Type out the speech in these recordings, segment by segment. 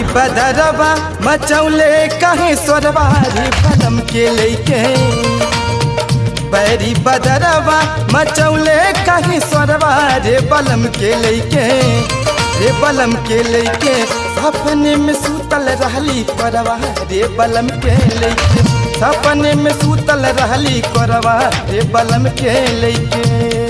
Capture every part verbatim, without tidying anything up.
बदरवा मचौले कहीं सोरवा रे बलम के लेके बैरी बदरवा मचौले कहीं सोरवा रे बलम के लेके रे बलम के लेके सपने में सूतल रहली करवा रे बलम के लेके सपने में सूतल रहली करवा रे बलम के लेके।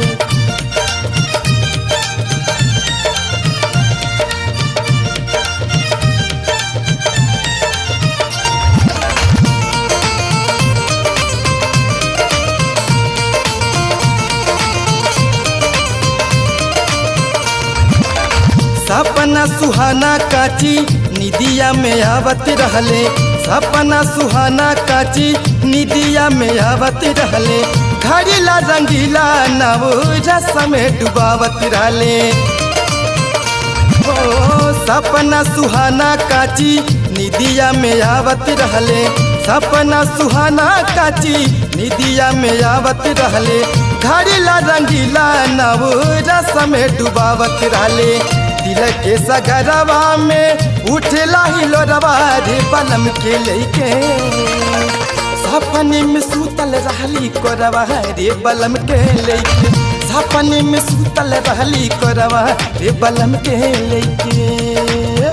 सपना सुहाना काची निदिया में आवत रहले सपना सुहाना काची निदिया में आवत रहले घड़ीला रंगीला नव रस में डुबावत रहले। ओ सपना सुहाना काची निदिया में आवत रहले सपना सुहाना काची निदिया में आवत रहले घड़ीला रंगीला नव रस में डुबावत रहले। दिल के सगरवा में उठला ही लोरवा रे बलम के लेके सपने में सूतल रहली कोरवा रे बलम के लेके सपने में सूतल रहली कोरवा रे बलम के लेके।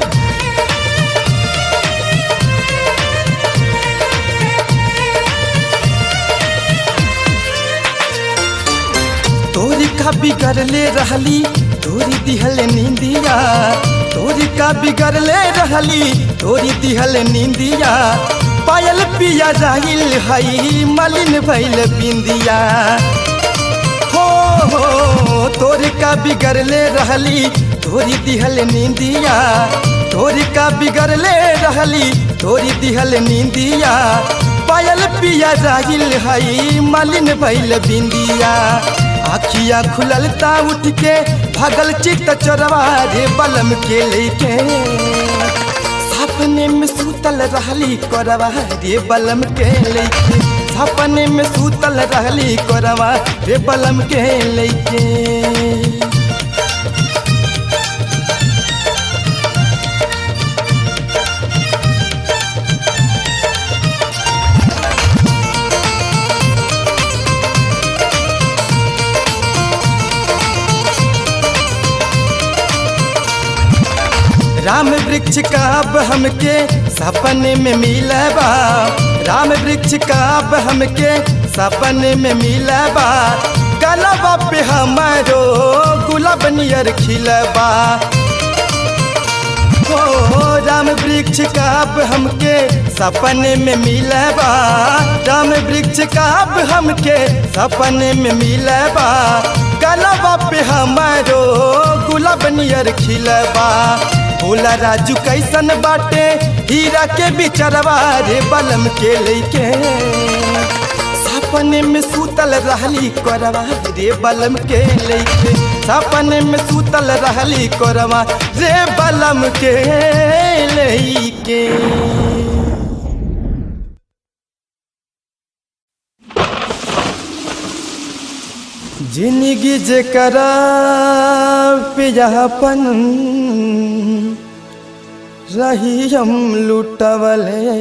तोरी का बिगड़ले रहली तोरी दिहल नींदिया तोरी का बिगड़ले रहली तोरी दिहल नींदिया पायल पिया जाहिल हई मलिन भइल बिंदिया। हो हो तोरी का बिगड़ले रहली तोरी दिहल नींदिया तोरी का बिगड़ले रहली तोरी दिहल नींदिया पायल पिया जाहिल हई मलिन भइल बिंदिया। आखिया खुललता उठ के भगल चित चोरवा रे बलम के लेके सपने में सूतल रहली कोरवा रे बलम के लेके सपने में सूतल रहली कोरवा रे बलम के लेके। राम वृक्ष का अब हमके सपने में मिलबा राम वृक्ष का अब हमके सपने में मिलबा गलबा पे हमारो गुलाब नियर खिलबा। हो राम वृक्ष का अब हमके सपने में मिलबा राम वृक्ष का अब हमके सपने में मिलबा गलबा पे हमारो गुलाब नियर खिलबा। भोला राजू कैसन बाटे हीरा के बिचरवा रे बलम के लेके सपने में सूतल रहली कोरवा रे बलम के लेके सपने में सूतल रहली कोरवा रे बलम के लेके। जिंदगी जेकरा पियापन रही हम लुटवले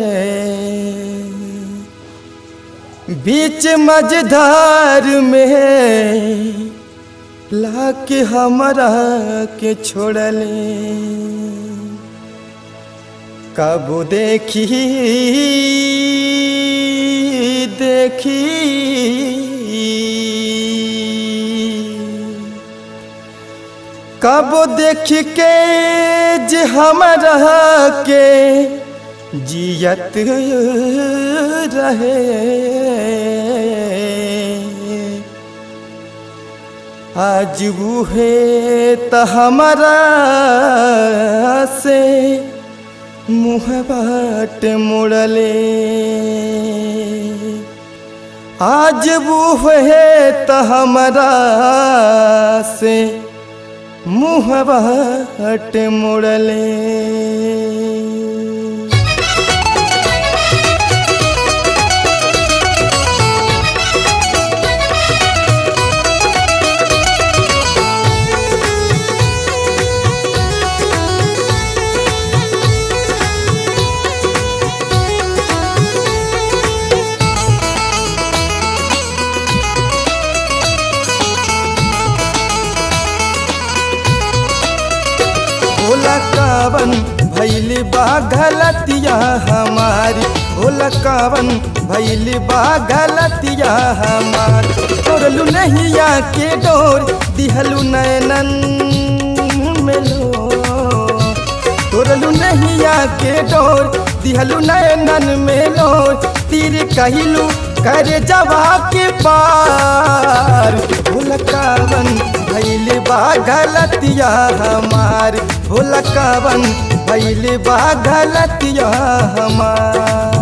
बीच मझधार में लाके हमरा के छोड़ले कब देखी देखी कब देख के जे हमरा के जियत रहे आज वो है त हमरा से मुँह बाट मुड़ले आज वो है त हमरा से मुँह बाट मुड़ले। कावन भइल बा गलतिया हमारी, बोला कावन भइल बा गलतिया हमारी। तोड़लू नैया के डोर दिहलू नैनन में लो, तोड़लू नैया के डोर दिहलू नैनन में लो। तीर कहिलू कर जवा के पार, बोला कावन भइल बा गलतिया हमार, बोला कावन भइल बा गलतिया हमार।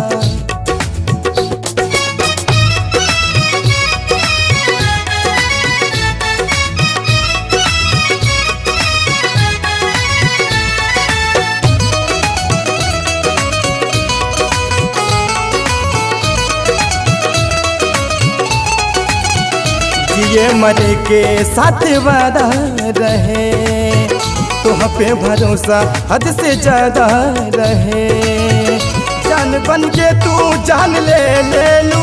ये मरे के साथ वादा रहे, तुम पे भरोसा हद से ज्यादा रहे। जान बन के तू जान ले ले लू,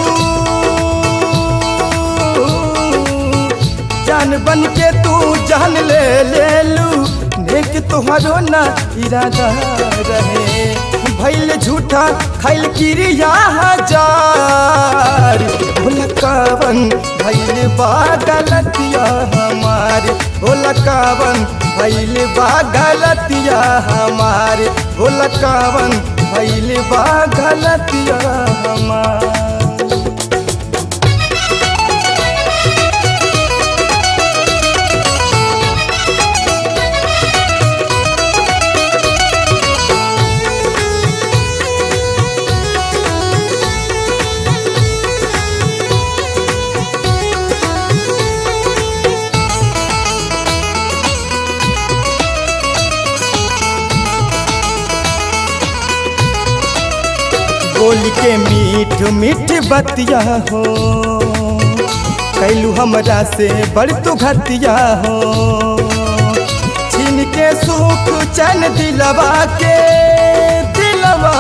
जान बन के तू जान ले ले लू। नेक तुहारो ना इरादा रहे, भइल झूठा खैल क्रिया हजार। बोला कावन भइल बा गलतिया हमारे, बोला कावन भइल बा गलतिया हमारे, बोला कावन भइल बा गलतिया हमारे। बोल के मीठ मीठ बतिया हो, कैलू हमरा से बड़ तू घतिया हो। छीन के सुख चैन दिलवा के दिलवा,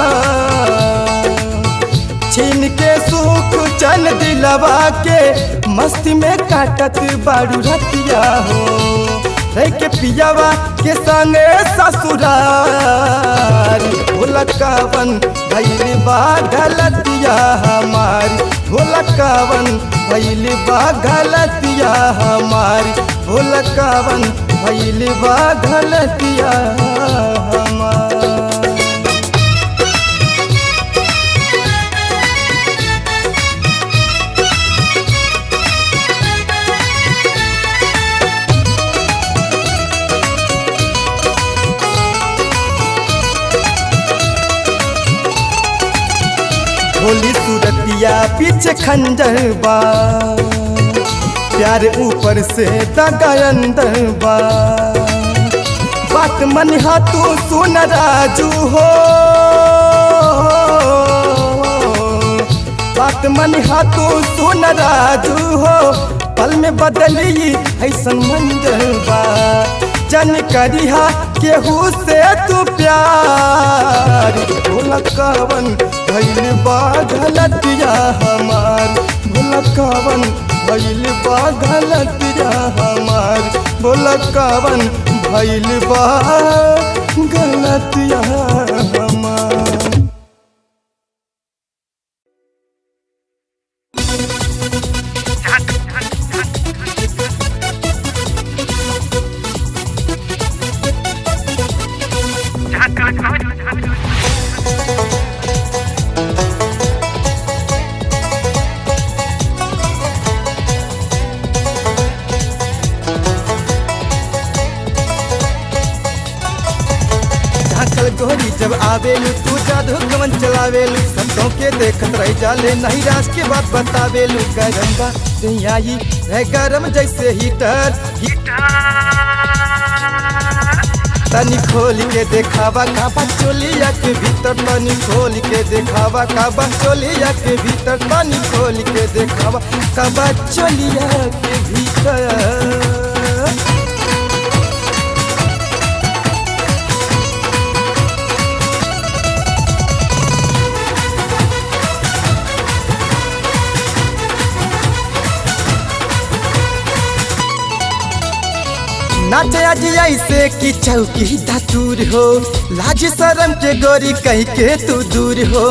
छीन के सुख चैन दिलवा के। मस्ती में काटत बारू रतिया हो, रह के पियावा के संगे ससुरार। बोला कावन भइल बा गलतिया हमारी, बोला कावन भइल बा गलतिया हमारी, बोला कावन भइल बा गलतिया हमारी। भोली सूरतिया पीछे खंजर बा, प्यार ऊपर से दगा अंदर बा। बात मन हा तू सुन राजू हो, बात मन हा तू सुन राजू हो। पल में बदली ऐसन मंजर बा, जन करिहा केहू से तू प्यार। बोला कावन भइल बा गलतिया हमार, बोला कावन भइल बा गलतिया हमार, बोला कावन भइल बा गलतिया हमार। गोरी जब आवेलू तू जादू कवन चलावेलू, सबों के देखत रह जाले नहीं राज के बात बतावेलू। गरम बा आई है गरम जैसे हीटर, तनी खोल के देखावा काबा चोलिया के भीतर, तनी खोल के देखावा काबा चोलिया के भीतर, तनी खोल के देखावा काबा चोलिया के भीतर। नाचे आज ऐसे की चौकी धतूर हो, लाज शरम के गोरी कह के तू दूर हो।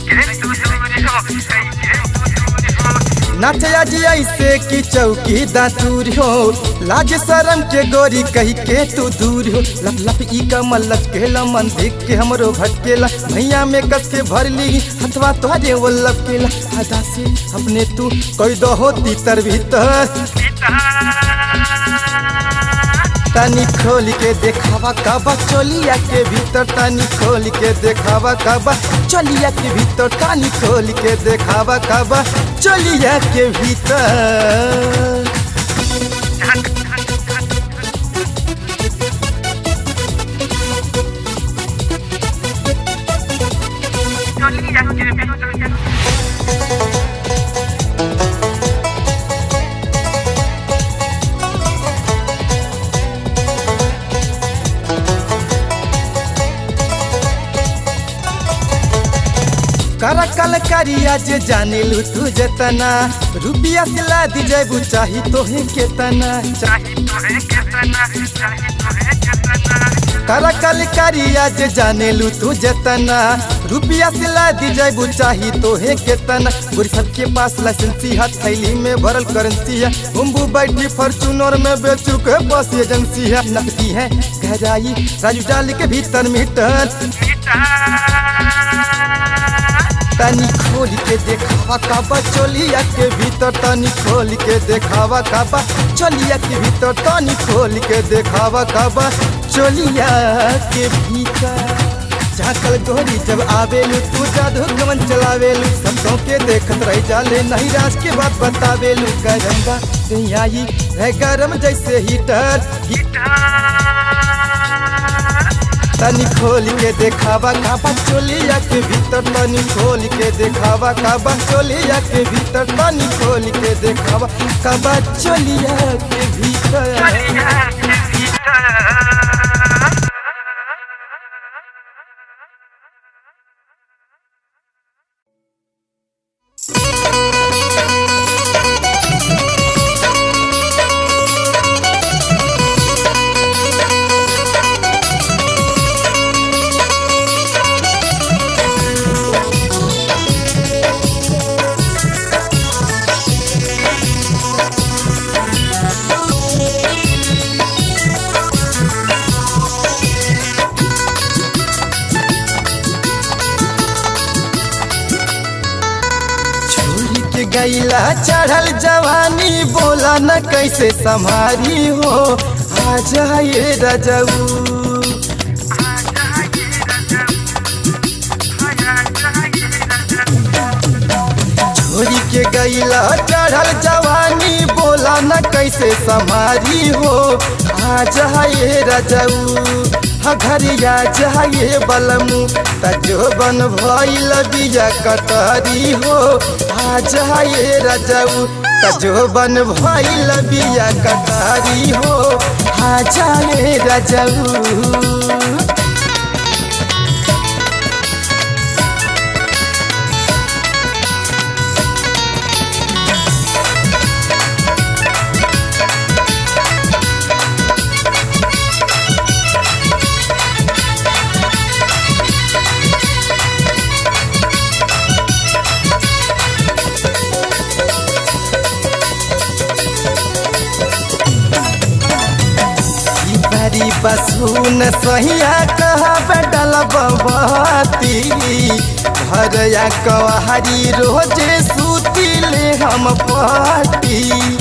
नाचे आज ऐसे की चौकी दातूर हो, लाज शरम के गोरी कह के तू दूर हो। लप लप ई कमल लचकेला मन देख के हमरो भटकेला, भैया में कस के भर ली हथवा तोहरे वो लपकेला। आधा से अपने तू कोई दो होती तर भीतर, तानी खोल के देखावा काबा चोलिया के भीतर, तानी खोल के देखावा काबा चोलिया के भीतर, तानी खोल के देखावा काबा चोलिया के भीतर। करा कल करिया जे जाने लू तू जतना, रुपिया सिला दी जेबू चाही तोहे केतना, चाही तोहे केतना, चाही तोहे केतना। करा कल करिया जे जाने लू तू जतना, रुपिया सिला दी जेबू चाही तोहे केतना। बुरी सबके पास लाइसेंसी है, थैली में भरल करेंसी है, बुम्बू बैठी फॉर्चूनर में बेचू के बस एजेंसी है। नकदी है गहराई राजू डाल के भीतर मीटर, तानी खोल के देखावा काबा चोलिया के भीतर, तानी खोल के देखावा काबा चोलिया के भीतर, तानी खोल के देखावा काबा चोलिया के भीतर। झाकल गोरी जब आवेलू तू जादू गमन चलावेलू, सबों के देखत रह जाले नहीं राज के बात बतावेलू। गरंगा आई है गरम जैसे हीटर, तानी खोल के देखावा काबा चोलिया के भीतर, तानी खोल के देखावा काबा चोलिया के भीतर, तानी खोल के देखावा काबा चोलिया के भीतर। गैला चढ़ल जवानी बोला न कैसे संभारी हो, आ जाए रजऊ। छोरी के गैला चढ़ल जवानी बोला न कैसे संभारी हो, आ जाए रजऊ। घरिया जाए बलमू तजो बन भइल बिया कटरी हो, आ जाए रजऊ तजो बन भइल बिया कटरी हो, आ जाए रजऊ। बसून सहिया कहा बेडल बबाती, भरया कवारी रोजे सूती ले हम पाटी।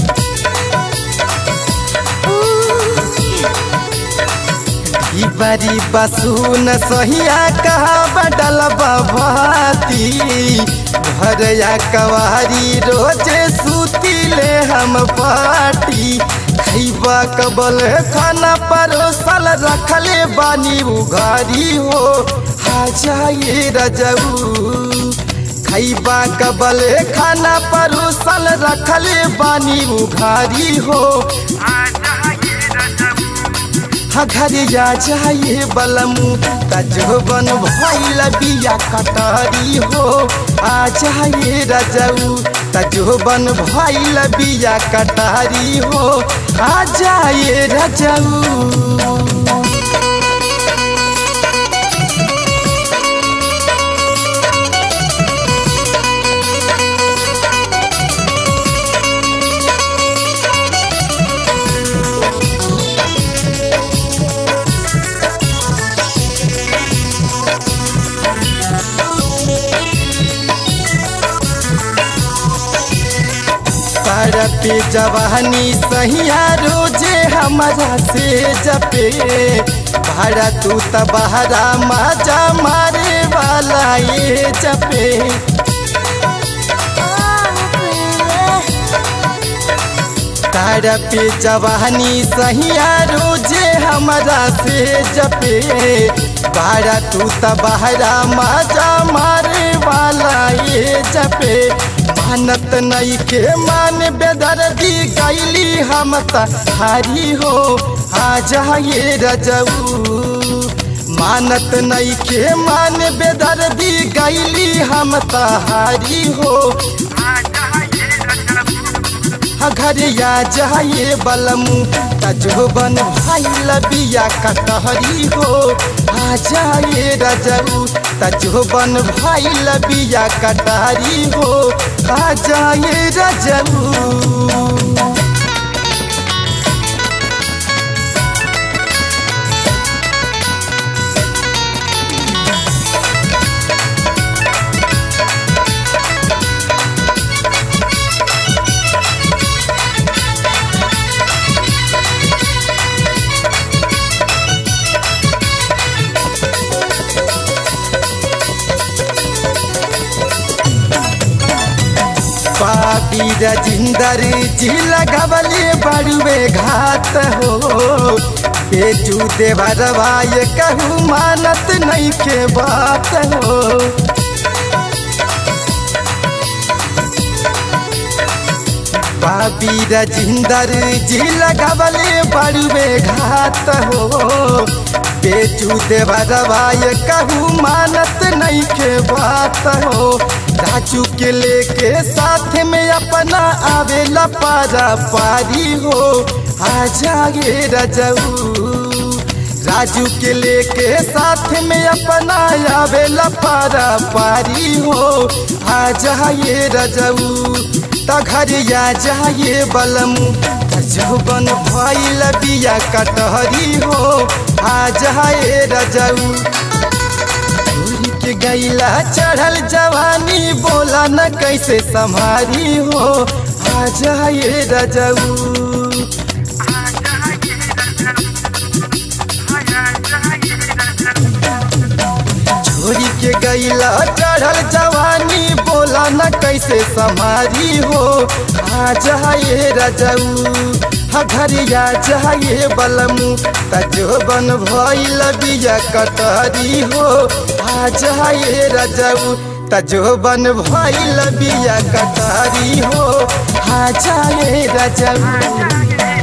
बरी बसून सहिया कहा बेडल बबाती, भरया कवारी रोजे सूती ले हम पाटी। खैबा कबल खाना परोसल रखले बानी उघारी हो, आ जाए रजऊ। खैबा कबल खाना परोसल रखले बानी उघारी हो, आ जाए रजऊ। घरिया जाए बलमू तजो बन भइल बिया कटारी हो, आ जाए रजऊ तजोबन भइल बिया कटारी हो आ जाए रजऊ। पे जवानी सहिया रोजे हमारा से जपे भाड़ा तू तबहरा माजा मारे वाला ये जपे। तारा पे जवानी सहिया रोजे हमारा से जपे भाड़ा तू तबहरा माजा मारे वाला ये जपे। मानत नहीं के मान बेदर्दी गैली हम हारी हो आ जाए रजऊ। मानत नहीं के मान बेदर्दी गैली हम हारी हो घरिया जाए बलमू तजोबन भइल बिया कटहरी हो आ जाए रजऊ तजोबन भइल बिया कटहरी हो आ जाए रजऊ। पापी रजिंदर जी लगवले बड़ुए घात हो बेचू देवरवा ये कहूँ मानत नहीं के बात हो। पापी रजिंदर जी लगवले बड़ुए घात हो बेचू देवरवा ये कहूँ मानत नहीं के बात हो। राजू के लेके साथ में अपना आवेला पारा पारी हो आ जाए रजऊ। राजू के लेके साथ में अपना आवेला पारा पारी हो आ जाए रजऊ। तघरिया जाए बलमू तजोबन भइल बिया कटहरी हो आ जाए रजऊ। गैला चढ़ल जवानी बोला न कैसे संभारी हो आ जाए रजऊ। छोरी के गैला चढ़ल जवानी बोला न कैसे संभारी हो आ जाए रजऊ। घरिया जाए बलमू तजोबन भइल बिया कटहरी हो आ जाए रजऊ तजोबन भइल बिया कटहरी हो आ जाए रजऊ।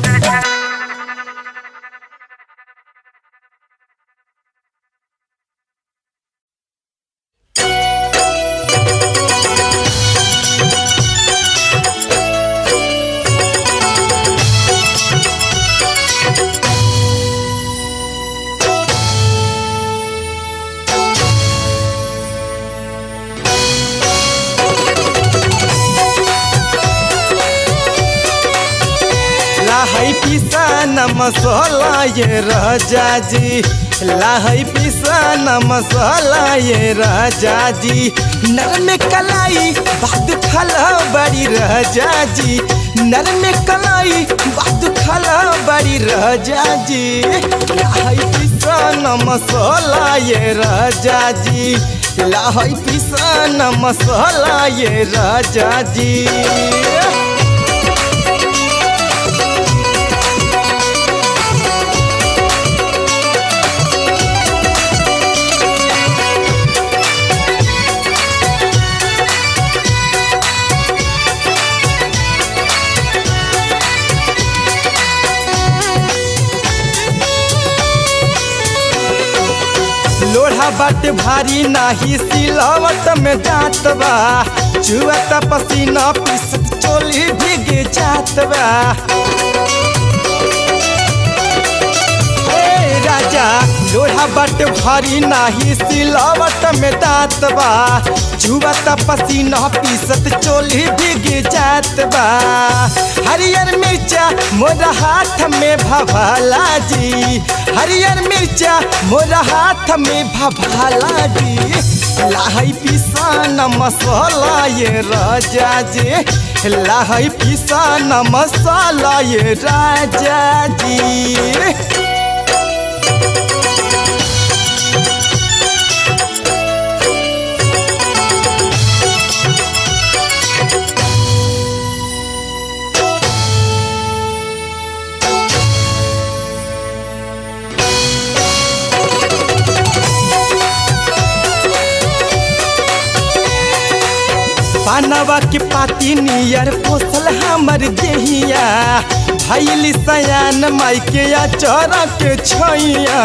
मसाला ये राजा जी लाही पिसान मसाला ये राजा जी नरम कलाई बात खला बड़ी राजा जी नरम कलाई बात खला बड़ी राजा जी लाही पिसान मसाला ये राजा जी लाही पिसान मसाला ये राजा जी। लोढ़ा लोढ़ा बाट भारी नाही सिलावट में जात बा चुअता पसीना पिसत चोली भीग जात बा राजा लोढ़ा बाट भारी नाही सिलावट में दात बा चुवता पसीना पीसत चोली भीग जात बा हरियर मिर्चा मोरा हाथ में भभाला जी हरियर मिर्चा मोरा हाथ में भभाला जी लाही पिसान मसाला ये राजा जी लाही पिसान मसाला ये राजा जी। पानवा के पाती नियर पोसल हमर देहिया भैली सयान माई के अचरा के छैया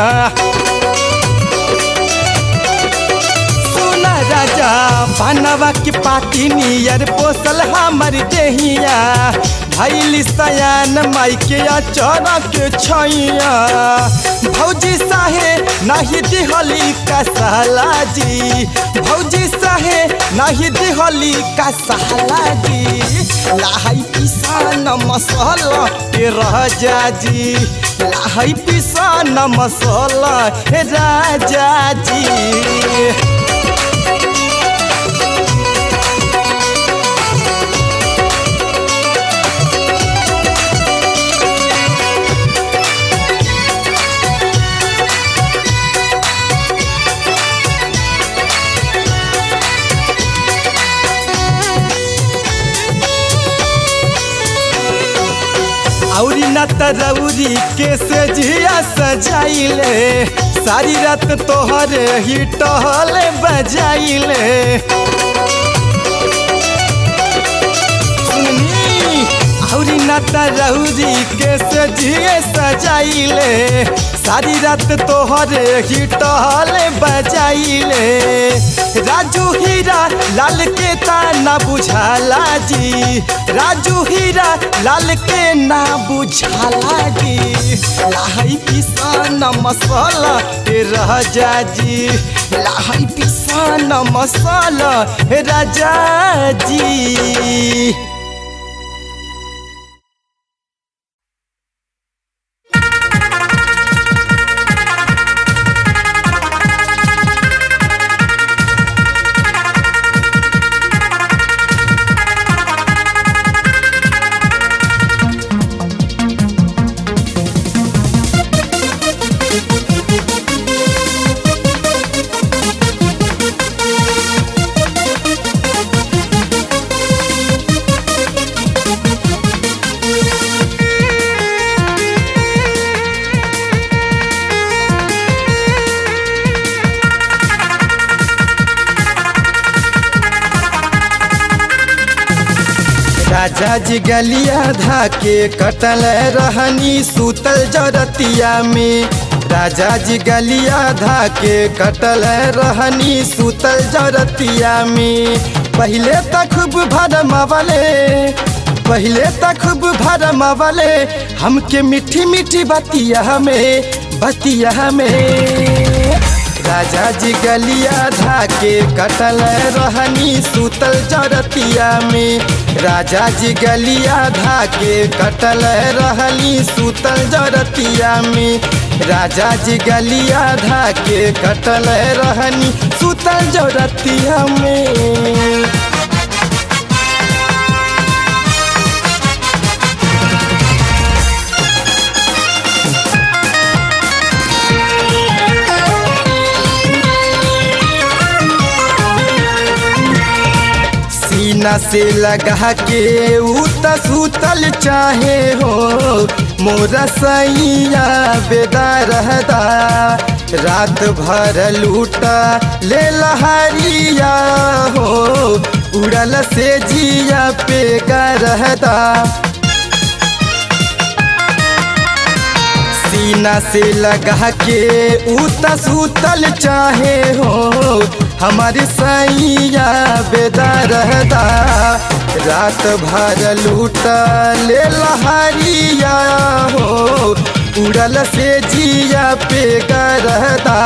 सुना राजा पानवा के पाती नियर पोसल हमर देहिया भैली सयान माई के अचरा के छैया भौजी साहे नाही दिहली का साला जी भौजी साहे नाही दिहली का साला जी लाही पिसान मसाला के राजा जी लाही पिसान मसाला हे राजा जी। औरी न तरौरी के से जिया सजाइले सारी रात तोहरे ही टहल बजाइले औरी न तरौरी के से जिया सजाइले सारी रात तोहरे ही टहल बजाइले राजू हीरा लाल के ताना बुझाला जी राजू हीरा लाल के ना बुझाला जी लाही पिसान मसाला हे राजा जी लाही पिसान मसाला हे राजा जी। राजा जी गलिया धाके कटल रहनी सूतल जरतिया में राजा जी गलिया धाके कटल रहनी सूतल जरतिया में पहले तक खूब भरमावले पहले तक खूब भरमावले हमके मीठी मीठी बतिया में बतिया में राजा जी गलिया धाके कटल रहनी सूतल जरतिया में राजा जी गलिया धाके कटल रहनी सूतल जरतिया में राजा जी गलिया धाके कटल रहनी सूतल जरतिया में। सीना से लगा के उता सूतल चाहे हो मोरा सैया बेदा रहता रात भर लूटा ले लहरिया हो उड़ल से जिया पे रहता सीना से लगा के उता सूतल चाहे हो हमारी सैया बेदरदा रात भर लूटा ले लहरिया हो उड़ल से जिया पे गरदा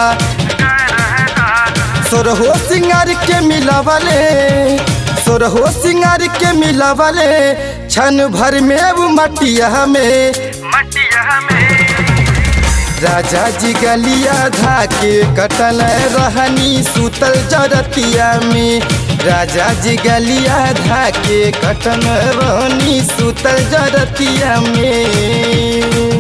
सोरहो सिंगार के मिलावले सोरहो सिंगार के मिलावले क्षण भर में वो मटिया में मटिया में राजा जी गलिया धाके कटल रहनी सुतल जरतिया में राजा जी गलिया धाके कटल रहनी सुतल जरतिया में।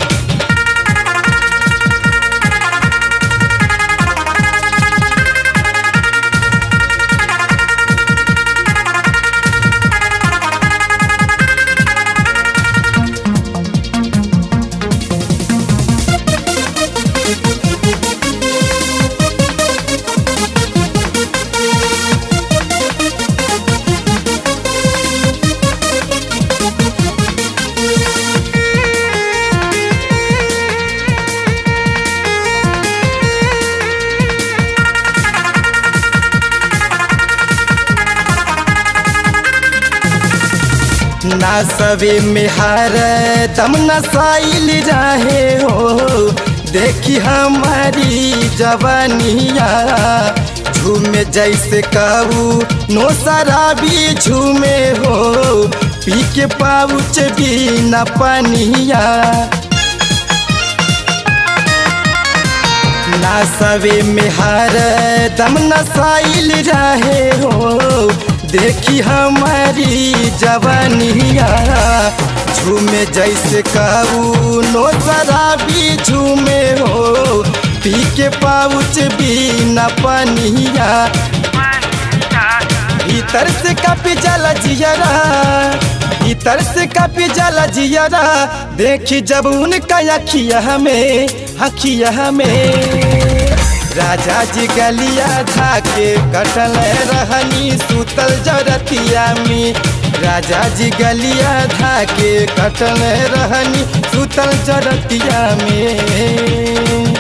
ना सवे में हर दम नसाइल रहे हो देखी हमारी जवानिया झूमे जैसे कहू नो शराबी झूमे हो पी के पाउच भी न पानिया ना सवे में हर दम नसाइल रहे हो देखी हमारी जवानिया झूमे जैसे कहू नो शराबी झूमे हो पी के पाउच भी न पानिया भीतर से कापी जाला जियरा भीतर से कापी जाला जियरा देखी जब उनका अखिया में अखिया में राजा जी गलिया धाके कटल रहनी सुतल जरतिया में राजा जी गलिया धाके कटल रहनी सुतल जरतिया में।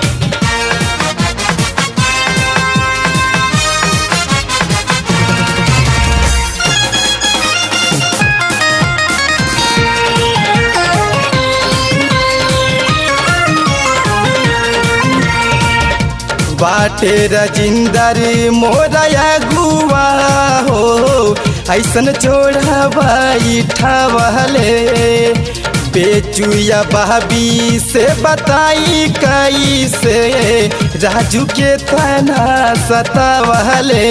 बाटे रजिंदर मोरया गुआ हो ऐसन छोड़ा बैठावले बेचुया भाभी से बताई कई से राजू के थाना सतावले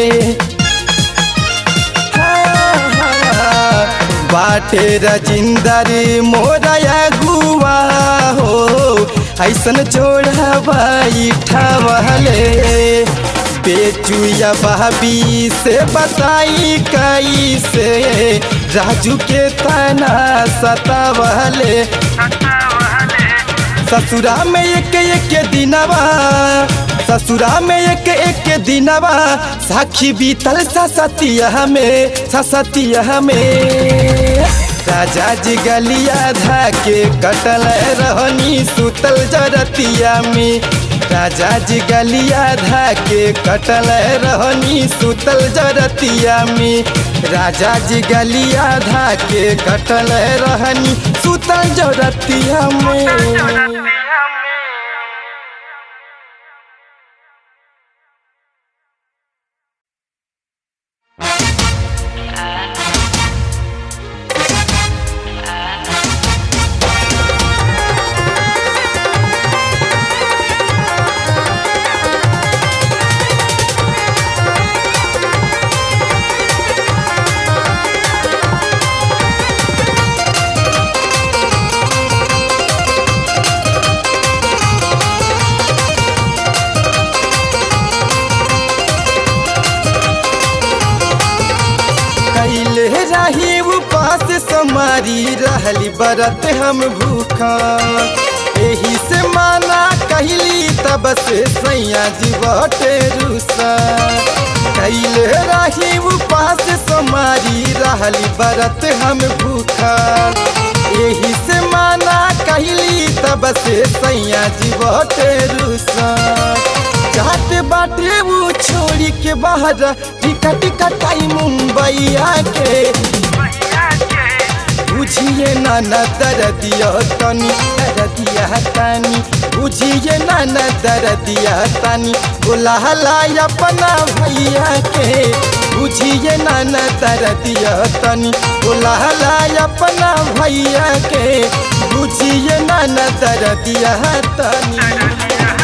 बाटे रजिंदर मोरया गुआ हो ऐसन छोड़ा बैठावले बेचुया भाभी से बताई कई से राजू के थाना सतावले ससुरा में एक एक दिनवा ससुरा में एक एक दिनवा साखी बीतल ससतिया में ससतिया में राजा जी गलिया धाके कटल रहनी सुतल जरतिया में राजा जी गलिया धाके कटल रहनी सुतल जरतिया में राजा जी गलिया धाके कटल रहनी सुतल जरतिया में। रही उपास समारी रहली बरत हम भूखा एही से माना कहली तब से सैया जी बटे रूसा कैले रही उपास समारी रहली बरत हम भूखा एही से माना कहली तब से सैया जीवते रुसन चाहते बाटे वो छोड़ी के बाहर टिकट कटाई मुंबई आके बुझिए नाना दर्दिया तनी दर्दिया तनी बुझिए नाना दर्दिया तनी बुलाला अपना भैया के बुझिए नाना दर्दिया तनी बुलाला अपना भैया के बुझिए नाना दर्दिया तनी।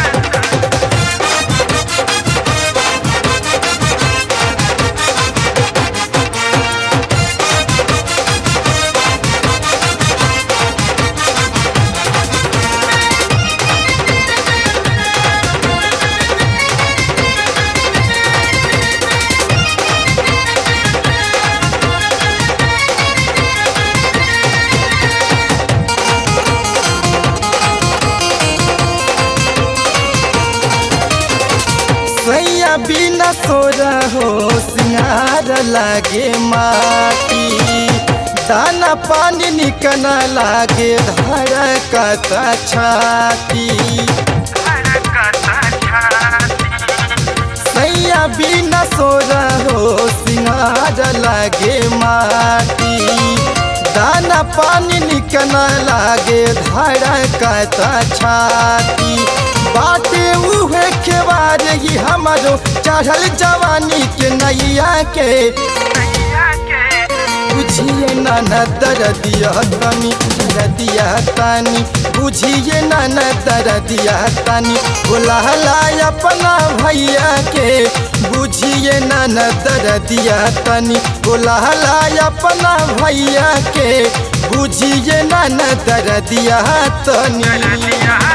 सैया बिना सोरा हो सिंगार लागे माटी दाना पानी निकना लागे धड़कता छाती सैया बिना सोरा हो सिंगार लागे माटी दाना पानी निकना लागे धड़कता छाती बाटे उहे खेवार ही हमारो चढ़ल जवानी के नैया के बुझिए नाना दर्दिया तनी दर्दिया तनी बुझिए नाना दर्दिया तनी बुलाला अपना भैया के बुझिए नाना दर्दिया तनी बुलाला अपना भैया के बुझिए नाना दर्दिया तनी।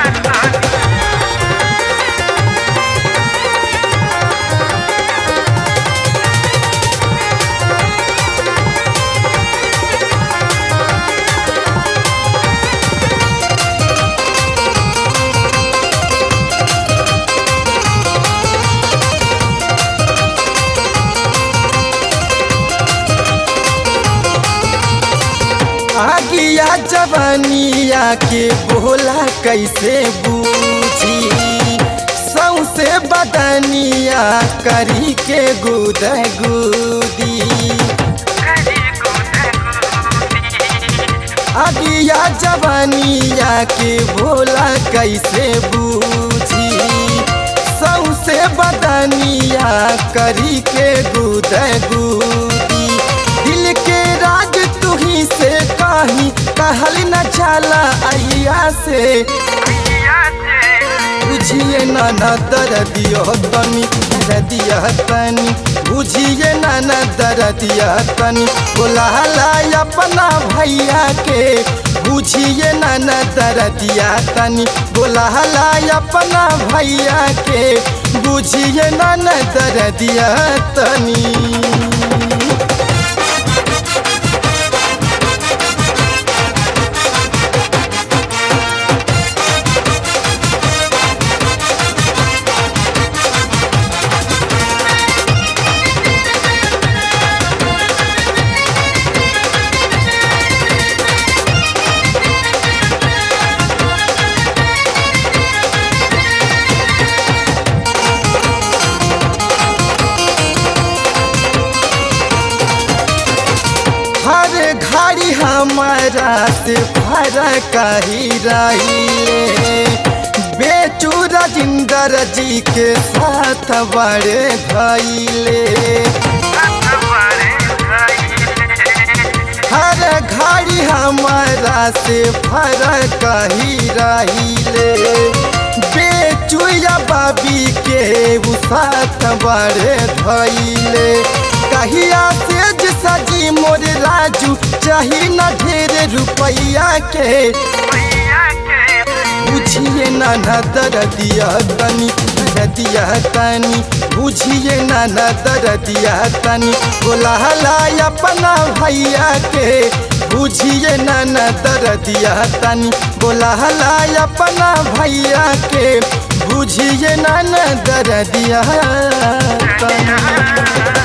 आगिया जवानिया के बोला कैसे बूझी सौसे बदनिया करी के गुद गुदी आगिया जवानिया के बोला कैसे बूझी सौसे बदनिया करी के गुद गुदी दिल के राज तुही से कहीं कहल न जाला अहिया से बुझिए नाना दर्दिया तनी दर्दिया तनी बुझिए नाना दर्दिया तनी बुलाला अपना भैया के बुझिए नाना दर्दिया तनी बुलाला अपना भैया के बुझिए नाना दर्दिया तनी। घाड़ी हमारा से फरक ही रही बेचू राजिंदर जी के साथ बड़े धैले हर घाड़ी हमारा से फरक ही रही बेचू या बाबी के साथ बड़े धैले कहिया से सजी मोर राजू चाही न ढेर रुपैया के बुझिए नाना दर्दिया तनी दर्दिया तनी बुझिए नाना दर्दिया तनी बुलाला अपना भैया के बुझिए नाना दर्दिया तनी बुलाला अपना भैया के बुझिए नाना दर्दिया तनी।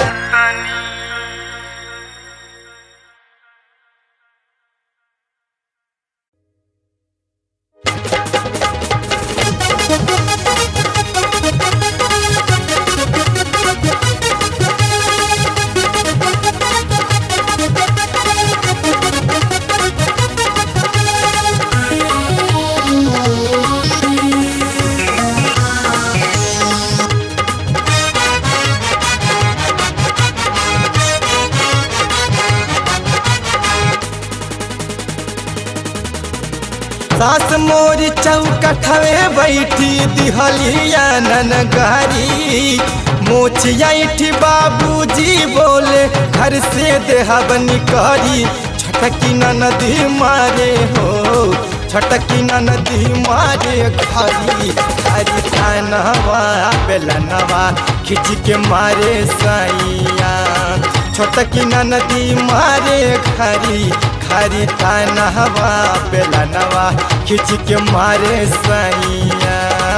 मोरी चौकठवे बैठी दिहलिया ननगारी मोचिया इठी बाबूजी बोले घर से देहबनी करी छटकी ननदी मारे हो छटकी ननदी मारे घरी घरी तानवा बेलनवा खिंच के मारे सैया छोटकी ननदी मारे घरी घरी तानवा बेलनवा खिंच के मारे सैया।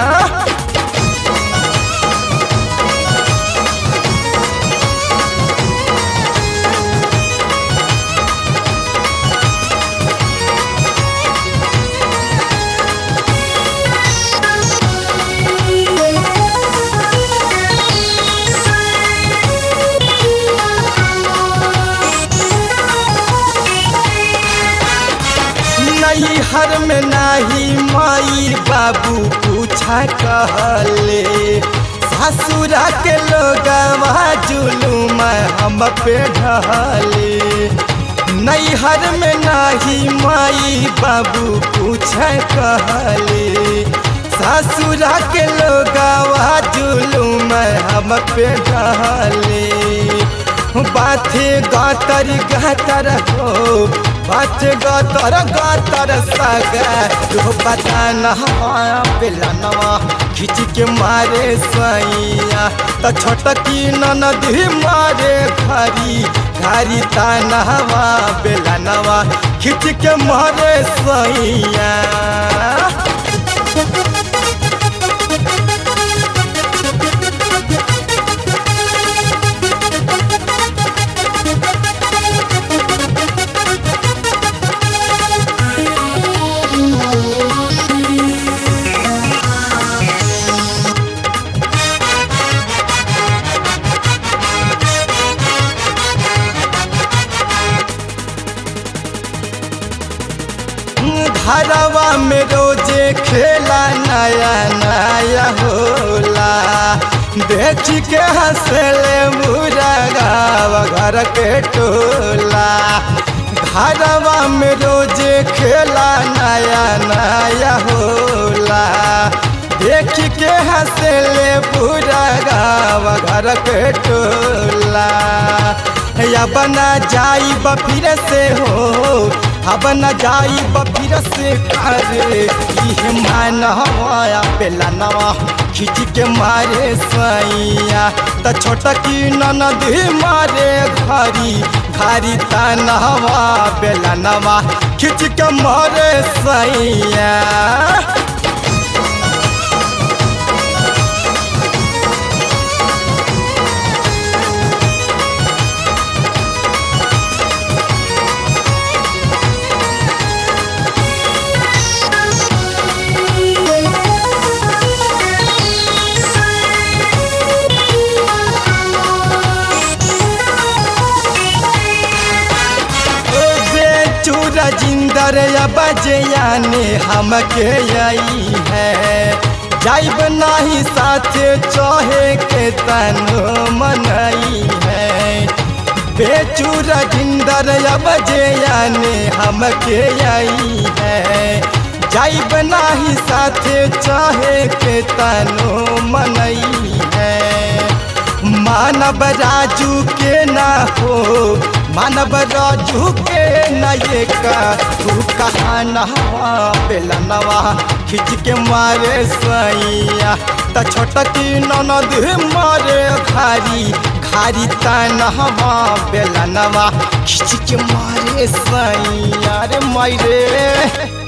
हर में नाही माई बाबू पूछा कहले ससुरा के लोगवा जुलूम हम पे ढहले नहीं हर में नाही माई बाबू पूछा कहले ससुरा के लोगवा जुलूम हम पे ढहले बाथे गातर गातर हो बात गातर गातर सगा जो पता नवा बेलनवा खिंच के मारे सैया तो छोटकी ननदी मारे घरी घरी तानवा बेलनवा खिंच के मारे सैया। घरवा में रोजे खेला नया नया होला देख के हंसले मुरगावा घर के टोला घरवा में रोजे खेला नया नया होला देख के हंसले मुरगावा घर के टोला या बना जाई फिर से हो अब न जाई फिर से करे ये मानवा बेलनवा खिंच के मारे सैया तो छोटकी ननदी मारे घरी घरी तानवा बेलनवा खिंच के मारे सैया। राजिंदर बजया ने हमके आई है जाइब नहीं साथ चाहे के तनो मनई है बेचू राजिंदर बजया ने हमके आई है जाइब नहीं साथ चाहे के तनो मनई है मानव राजू के ना हो मानव राजू के नये का तू कहा नवा बेलनवा खिंच के मारे सैया तो छोटकी ननद मारे घरी घरी तानवा बेलनवा खिंच के मारे सैया रे मायरे।